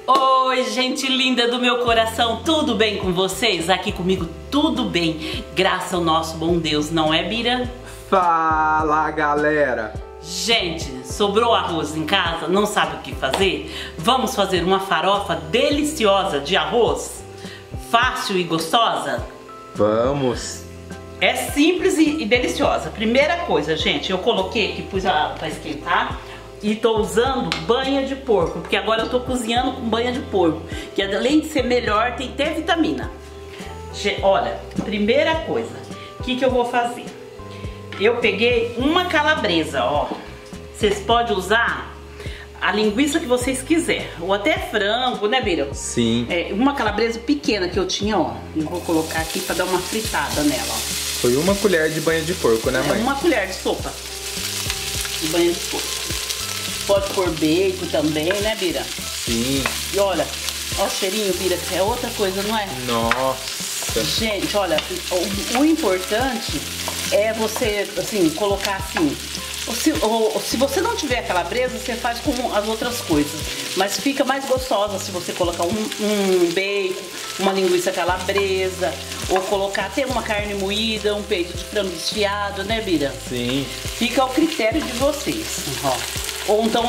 Oi, gente linda do meu coração, tudo bem com vocês? Aqui comigo tudo bem, graças ao nosso bom Deus, não é, Bira? Fala, galera! Gente, sobrou arroz em casa, não sabe o que fazer? Vamos fazer uma farofa deliciosa de arroz? Fácil e gostosa? Vamos! É simples e deliciosa. Primeira coisa, gente, eu coloquei aqui, pus pra esquentar. E tô usando banha de porco, porque agora eu tô cozinhando com banha de porco, que além de ser melhor, tem até vitamina. Olha, primeira coisa, o que eu vou fazer? Eu peguei uma calabresa, ó. Vocês podem usar a linguiça que vocês quiserem, ou até frango, né, Bira? Sim. É, uma calabresa pequena que eu tinha, ó. Eu vou colocar aqui pra dar uma fritada nela, ó. Foi uma colher de banha de porco, né, mãe? Uma colher de sopa de banha de porco. Pode pôr bacon também, né, Bira? Sim. E olha, ó o cheirinho, Bira, é outra coisa, não é? Nossa. Gente, olha, o importante é você, assim, colocar assim. Se você não tiver calabresa, você faz com as outras coisas. Mas fica mais gostosa se você colocar um bacon, uma linguiça calabresa, ou colocar até uma carne moída, um peito de frango desfiado, né, Bira? Sim. Fica ao critério de vocês, ó. Ou então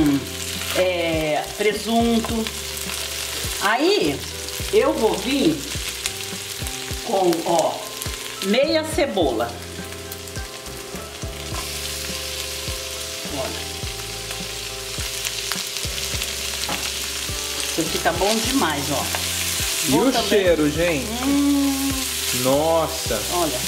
presunto. Aí eu vou vir com, ó, meia cebola. Olha. Isso aqui tá bom demais, ó. E o cheiro, gente? Nossa. Olha.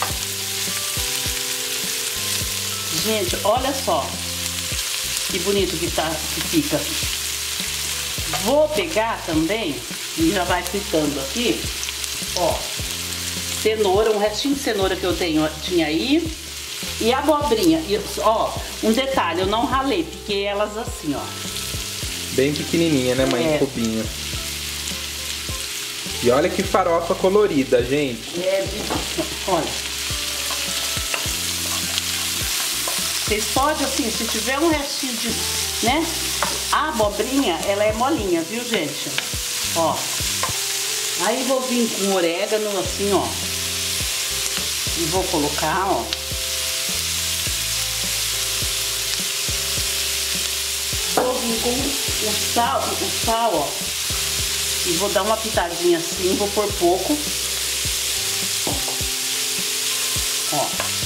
Gente, olha só. Que bonito que fica. Vou pegar também, e já vai fritando aqui, ó, cenoura, um restinho de cenoura que eu tinha aí, e abobrinha. E, ó, um detalhe, eu não ralei, piquei elas assim, ó. Bem pequenininha, né, mãe? É. Cubinho. E olha que farofa colorida, gente. Olha. Vocês podem, assim, se tiver um restinho de, né? A abobrinha, ela é molinha, viu, gente? Ó. Aí vou vir com orégano, assim, ó. E vou colocar, ó. Vou vir com o sal, ó. E vou dar uma pitadinha assim, vou pôr pouco. Ó.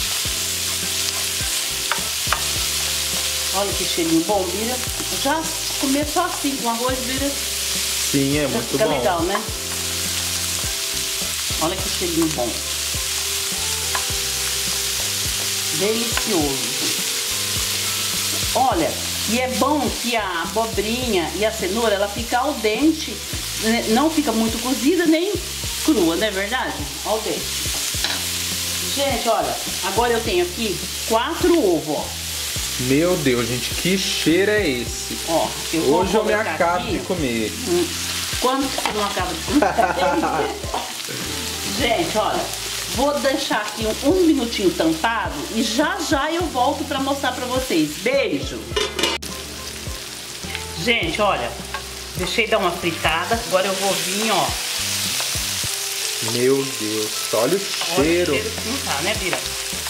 Olha que cheirinho bom, Bira. Já comer só assim com arroz, Bira. Sim, é muito fica bom. Fica legal, né? Olha que cheirinho bom. Delicioso. Olha, e é bom que a abobrinha e a cenoura, ela fica al dente, né? Não fica muito cozida nem crua, não é verdade? Al dente. Gente, olha, agora eu tenho aqui 4 ovos, ó. Meu Deus, gente, que cheiro é esse? Ó, hoje eu me acabo de comer. Quando você não acaba de comer? Gente, olha, vou deixar aqui um minutinho tampado e já eu volto pra mostrar pra vocês. Beijo! Gente, olha, deixei dar uma fritada, agora eu vou vir, ó. Meu Deus, olha o cheiro. Olha o cheiro que não tá, né, Bira?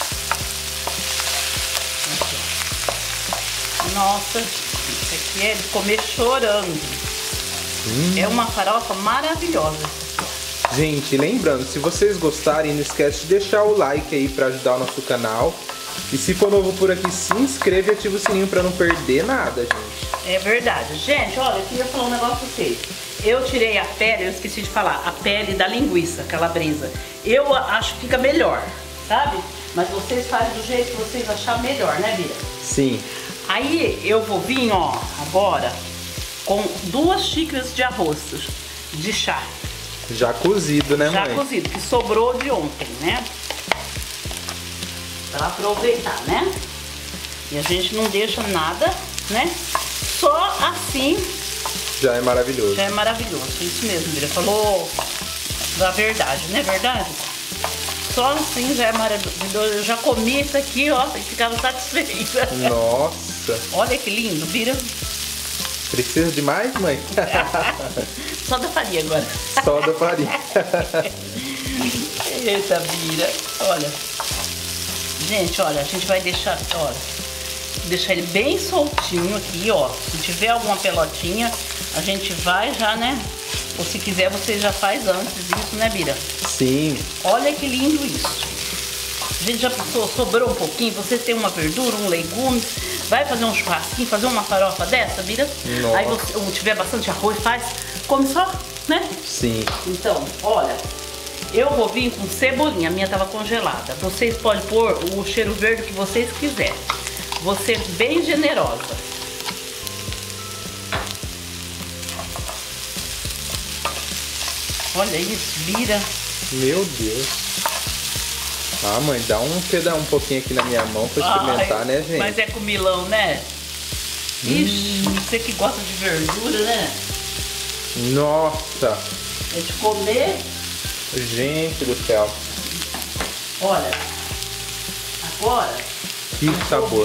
Nossa, isso aqui é de comer chorando. É uma farofa maravilhosa. Gente, lembrando, se vocês gostarem, não esquece de deixar o like aí pra ajudar o nosso canal. E se for novo por aqui, se inscreve e ativa o sininho pra não perder nada, gente. É verdade. Gente, olha, eu queria falar um negócio pra vocês. Eu tirei a pele, eu esqueci de falar, a pele da linguiça calabresa. Eu acho que fica melhor, sabe? Mas vocês fazem do jeito que vocês acharem melhor, né, Bira? Sim. Aí eu vou vir, ó, agora com 2 xícaras de arroz de chá. Já cozido, né, mãe? Já cozido, que sobrou de ontem, né? Pra aproveitar, né? E a gente não deixa nada, né? Só assim já é maravilhoso. Já é maravilhoso, isso mesmo, Bira falou da verdade, não é verdade? Só assim já é maravilhoso. Eu já comi isso aqui, ó, e ficava satisfeita. Nossa! Olha que lindo, Bira. Precisa de mais, mãe? Só da farinha agora. Só da farinha. Eita, Bira. Olha. Gente, olha, a gente vai deixar, olha, deixar ele bem soltinho aqui, ó. Se tiver alguma pelotinha, a gente vai já, né? Ou se quiser, você já faz antes isso, né, Bira? Sim. Olha que lindo isso. A gente já pensou, sobrou um pouquinho, você tem uma verdura, um legume, vai fazer um churrasquinho, fazer uma farofa dessa, Bira? Nossa. Aí você, ou tiver bastante arroz, faz, come só, né? Sim. Então, olha, eu vou vir com cebolinha, a minha tava congelada. Vocês podem pôr o cheiro verde que vocês quiserem. Vou ser bem generosa. Olha isso, Bira. Meu Deus. Ah, mãe, dá um pouquinho aqui na minha mão pra experimentar, né, gente? Mas é com milão, né? Ixi, você que gosta de verdura, né? Nossa. É de comer. Gente do céu. Olha, agora... Que sabor.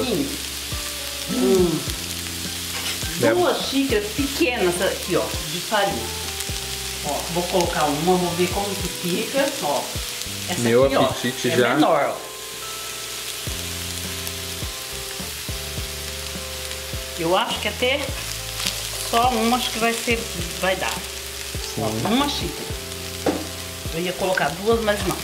Duas xícaras pequenas aqui, ó, de farinha. Ó, vou colocar uma, vou ver como que fica, ó. Essa Meu aqui, apetite ó, já. é menor, ó. Eu acho que até só uma, acho que vai dar. Ó, uma xícara. Eu ia colocar duas, mas não.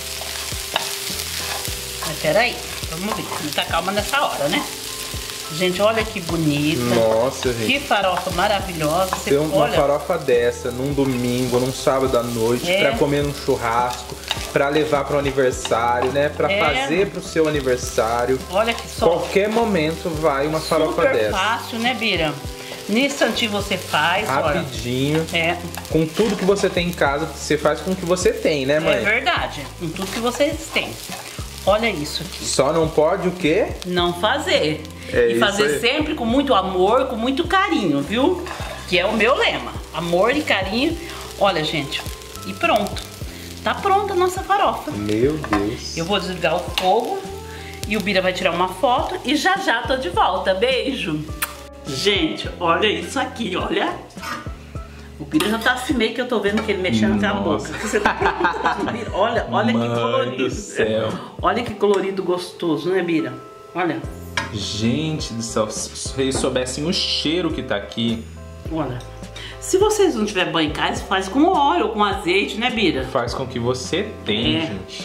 Mas peraí, vamos ver. Muita calma nessa hora, né? Gente, olha que bonita. Nossa, gente. Que farofa maravilhosa. Ter uma farofa dessa num domingo, num sábado à noite, pra comer num churrasco, pra levar pro aniversário, né? Pra fazer pro seu aniversário. Olha que só. Qualquer momento vai uma farofa super dessa. Fácil, né, Bira? Nesse instantinho você faz, rapidinho. Olha. Com tudo que você tem em casa, você faz com o que você tem, né, mãe? É verdade. Com tudo que vocês têm. Olha isso aqui. Só não pode o quê? Não fazer. É e fazer sempre com muito amor, com muito carinho, viu? Que é o meu lema. Amor e carinho. Olha, gente. E pronto. Tá pronta a nossa farofa. Meu Deus. Eu vou desligar o fogo e o Bira vai tirar uma foto e já já tô de volta. Beijo. Gente, olha isso aqui, olha. O Bira já tá assim meio que eu tô vendo que ele mexendo com a boca. Você tá olha, olha que colorido. Do céu. Olha que colorido gostoso, né, Bira? Olha. Gente do céu, se vocês soubessem o cheiro que tá aqui. Olha. Se vocês não tiver banho em casa, faz com óleo ou com azeite, né, Bira? Faz com o que você tem, gente.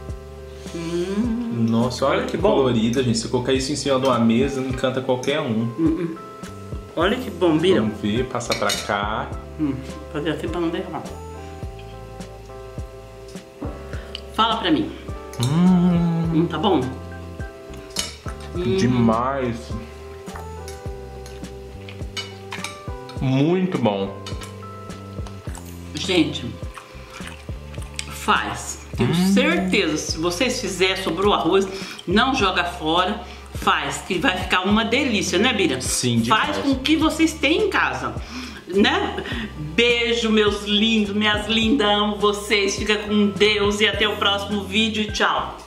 Nossa, olha que colorida, gente. Se colocar isso em cima de uma mesa, não encanta qualquer um. Olha que bom, Bira. Vamos ver, passar pra cá. Fazer assim pra não derramar. Fala pra mim. Tá bom? Demais. Muito bom. Gente, faz. Tenho certeza, se vocês fizerem, sobrou arroz, não joga fora. Faz, que vai ficar uma delícia, né, Bira? Sim, demais. Faz com o que vocês têm em casa, né? Beijo, meus lindos, minhas lindas, amo vocês. Fica com Deus e até o próximo vídeo. Tchau.